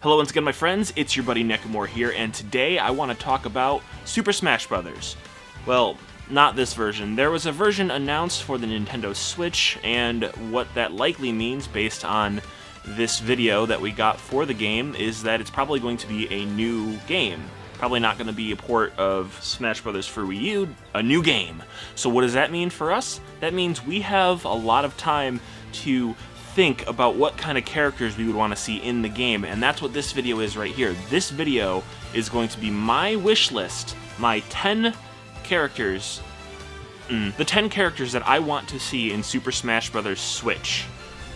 Hello once again, my friends, it's your buddy Neku here, and today I want to talk about Super Smash Bros. Well, not this version. There was a version announced for the Nintendo Switch, and what that likely means based on this video that we got for the game is that it's probably going to be a new game. Probably not going to be a port of Smash Bros. For Wii U, a new game. So what does that mean for us? That means we have a lot of time to think about what kind of characters we would want to see in the game, and that's what this video is right here. This video is going to be my wish list, my 10 characters, the 10 characters that I want to see in Super Smash Bros. Switch.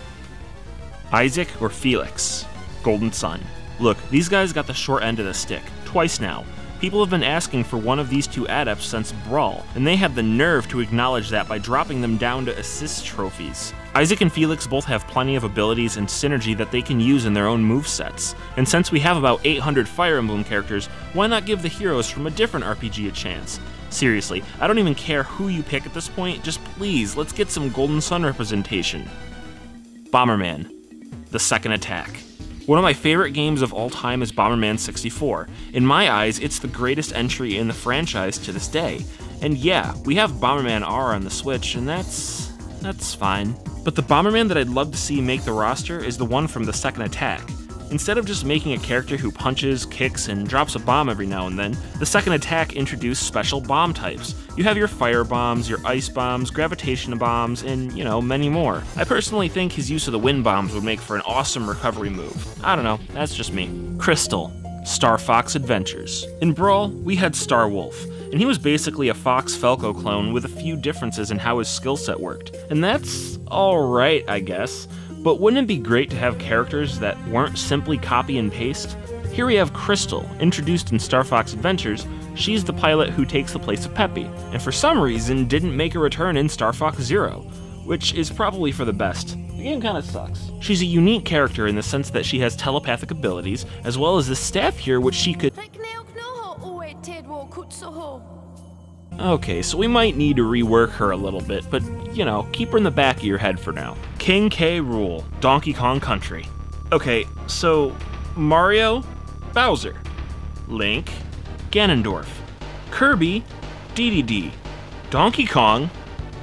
Isaac or Felix? Golden Sun. Look, these guys got the short end of the stick, twice now. People have been asking for one of these two adepts since Brawl, and they have the nerve to acknowledge that by dropping them down to assist trophies. Isaac and Felix both have plenty of abilities and synergy that they can use in their own movesets, and since we have about 800 Fire Emblem characters, why not give the heroes from a different RPG a chance? Seriously, I don't even care who you pick at this point, just please, let's get some Golden Sun representation. Bomberman. The Second Attack. One of my favorite games of all time is Bomberman 64. In my eyes, it's the greatest entry in the franchise to this day. And yeah, we have Bomberman R on the Switch, and that's fine. But the Bomberman that I'd love to see make the roster is the one from the Second Attack. Instead of just making a character who punches, kicks, and drops a bomb every now and then, the Second Attack introduced special bomb types. You have your fire bombs, your ice bombs, gravitation bombs, and, you know, many more. I personally think his use of the wind bombs would make for an awesome recovery move. I don't know, that's just me. Crystal. Star Fox Adventures. In Brawl, we had Star Wolf, and he was basically a Fox Falco clone with a few differences in how his skill set worked. And that's alright, I guess. But wouldn't it be great to have characters that weren't simply copy and paste? Here we have Crystal, introduced in Star Fox Adventures. She's the pilot who takes the place of Peppy, and for some reason didn't make a return in Star Fox Zero, which is probably for the best. The game kinda sucks. She's a unique character in the sense that she has telepathic abilities, as well as the staff here which she could... Okay, so we might need to rework her a little bit, but, you know, keep her in the back of your head for now. King K. Rool, Donkey Kong Country. Okay, so Mario, Bowser, Link, Ganondorf, Kirby, DDD, Donkey Kong.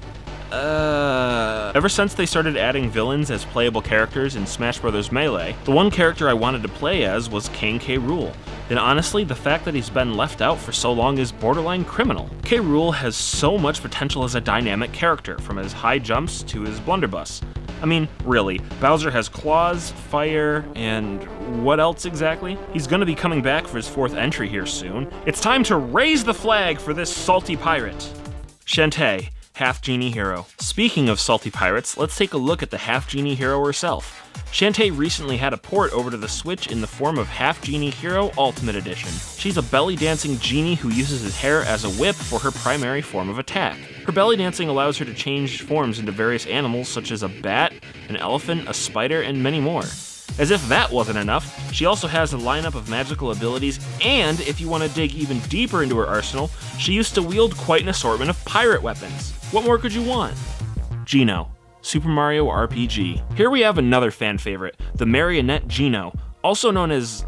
Ever since they started adding villains as playable characters in Smash Bros. Melee, the one character I wanted to play as was King K. Rool. And honestly, the fact that he's been left out for so long is borderline criminal. K. Rool has so much potential as a dynamic character, from his high jumps to his blunderbuss. I mean, really, Bowser has claws, fire, and what else exactly? He's gonna be coming back for his 4th entry here soon. It's time to raise the flag for this salty pirate. Shantae, Half Genie Hero. Speaking of salty pirates, let's take a look at the Half Genie Hero herself. Shantae recently had a port over to the Switch in the form of Half Genie Hero Ultimate Edition. She's a belly dancing genie who uses his hair as a whip for her primary form of attack. Her belly dancing allows her to change forms into various animals such as a bat, an elephant, a spider, and many more. As if that wasn't enough, she also has a lineup of magical abilities, and if you want to dig even deeper into her arsenal, she used to wield quite an assortment of pirate weapons. What more could you want? Geno, Super Mario RPG. Here we have another fan favorite, the Marionette Geno, also known as,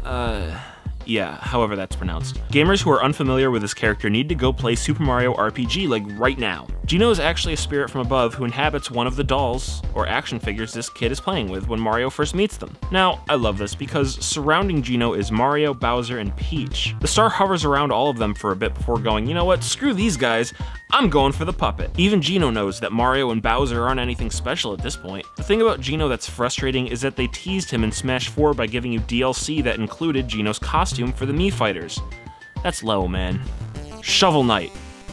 however that's pronounced. Gamers who are unfamiliar with this character need to go play Super Mario RPG, like right now. Geno is actually a spirit from above who inhabits one of the dolls, or action figures this kid is playing with when Mario first meets them. Now, I love this because surrounding Geno is Mario, Bowser, and Peach. The star hovers around all of them for a bit before going, you know what, screw these guys, I'm going for the puppet. Even Geno knows that Mario and Bowser aren't anything special at this point. The thing about Geno that's frustrating is that they teased him in Smash 4 by giving you DLC that included Geno's costume for the Mii Fighters. That's low, man. Shovel Knight.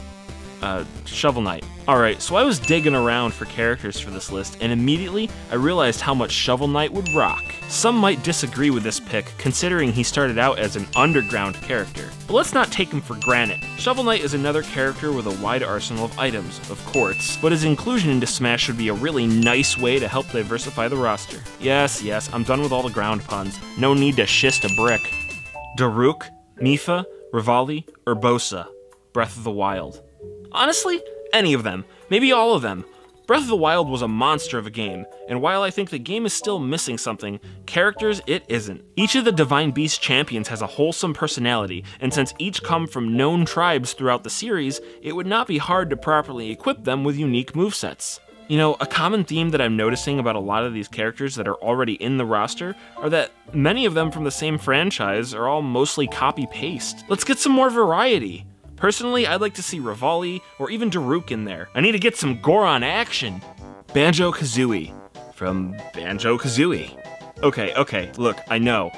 Shovel Knight. Alright, so I was digging around for characters for this list, and immediately I realized how much Shovel Knight would rock. Some might disagree with this pick, considering he started out as an underground character. But let's not take him for granted. Shovel Knight is another character with a wide arsenal of items, of course, but his inclusion into Smash would be a really nice way to help diversify the roster. Yes, I'm done with all the ground puns. No need to schist a brick. Daruk, Mipha, Rivali, Urbosa. Breath of the Wild. Honestly, any of them. Maybe all of them. Breath of the Wild was a monster of a game, and while I think the game is still missing something, characters it isn't. Each of the Divine Beast champions has a wholesome personality, and since each come from known tribes throughout the series, it would not be hard to properly equip them with unique movesets. You know, a common theme that I'm noticing about a lot of these characters that are already in the roster are that many of them from the same franchise are all mostly copy-paste. Let's get some more variety. Personally, I'd like to see Rivali or even Daruk in there. I need to get some Goron action. Banjo-Kazooie from Banjo-Kazooie. Okay, look, I know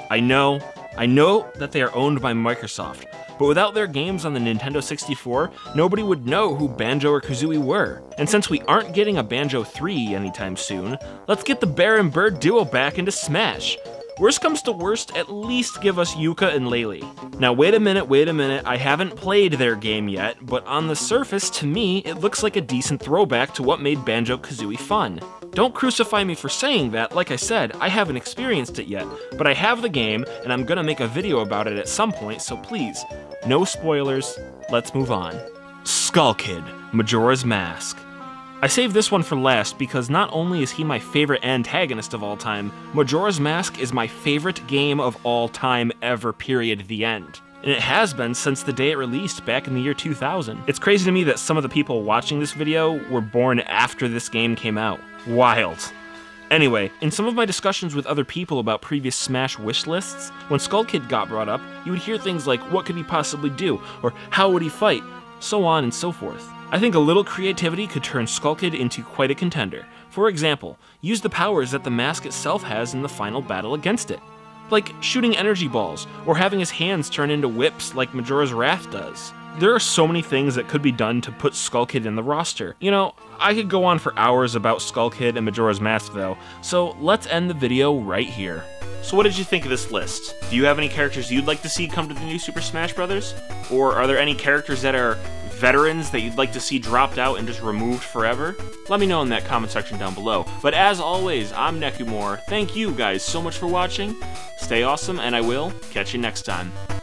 that they are owned by Microsoft, but without their games on the Nintendo 64, nobody would know who Banjo or Kazooie were. And since we aren't getting a Banjo 3 anytime soon, let's get the Bear and Bird duo back into Smash. Worst comes to worst, at least give us Yuka and Laylee. Now wait a minute, I haven't played their game yet, but on the surface, to me, it looks like a decent throwback to what made Banjo-Kazooie fun. Don't crucify me for saying that, like I said, I haven't experienced it yet, but I have the game, and I'm gonna make a video about it at some point, so please, no spoilers, let's move on. Skull Kid, Majora's Mask. I saved this one for last because not only is he my favorite antagonist of all time, Majora's Mask is my favorite game of all time ever, period, the end. And it has been since the day it released back in the year 2000. It's crazy to me that some of the people watching this video were born after this game came out. Wild. Anyway, in some of my discussions with other people about previous Smash wish lists, when Skull Kid got brought up, you would hear things like, what could he possibly do, or how would he fight, so on and so forth. I think a little creativity could turn Skull Kid into quite a contender. For example, use the powers that the mask itself has in the final battle against it. Like shooting energy balls, or having his hands turn into whips like Majora's Wrath does. There are so many things that could be done to put Skull Kid in the roster. You know, I could go on for hours about Skull Kid and Majora's Mask though, so let's end the video right here. So what did you think of this list? Do you have any characters you'd like to see come to the new Super Smash Bros? Or are there any characters that are veterans that you'd like to see dropped out and just removed forever? Let me know in that comment section down below. But as always, I'm Neku. Thank you guys so much for watching. Stay awesome, and I will catch you next time.